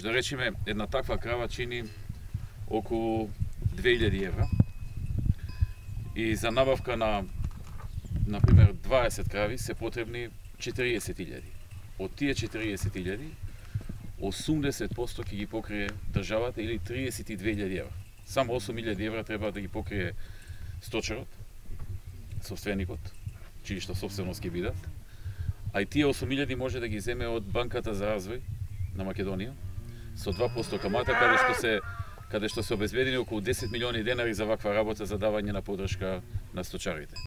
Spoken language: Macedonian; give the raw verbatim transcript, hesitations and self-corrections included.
да речеме, една таква крава чини околу две илјади евра. И за набавка на, например, дваесет крави се потребни четириесет илјади. Од тие четириесет илјади, осумдесет проценти ќе ги покрие државата или триесет и две илјади евра. Само осум илјади евра треба да ги покрие сточарот, собственикот, чии што собственост ќе бидат. А и тие осум илјади може да ги земе од Банката за развој на Македонија со два проценти камата, каде што се каде што се обезбедени околу десет милиони денари за ваква работа за давање на поддршка на сточарите.